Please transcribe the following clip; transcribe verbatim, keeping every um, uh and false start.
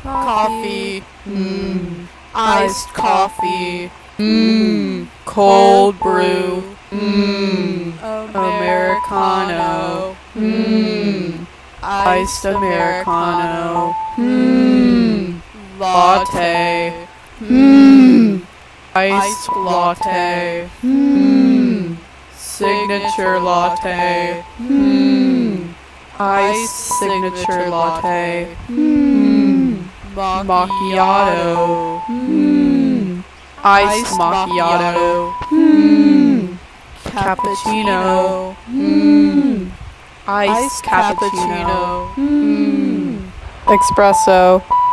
Coffee. Mmm. Iced coffee. Mmm. Cold brew. Mmm. Americano. Mmm. Iced Americano. Mmm. Latte. Mmm. Iced latte. Mmm. Signature latte. Mmm. Iced signature latte. Mmm. Macchiato. Mmm. Iced macchiato. Mmm. Cappuccino. Mmm. Iced cappuccino. Mmm. Espresso.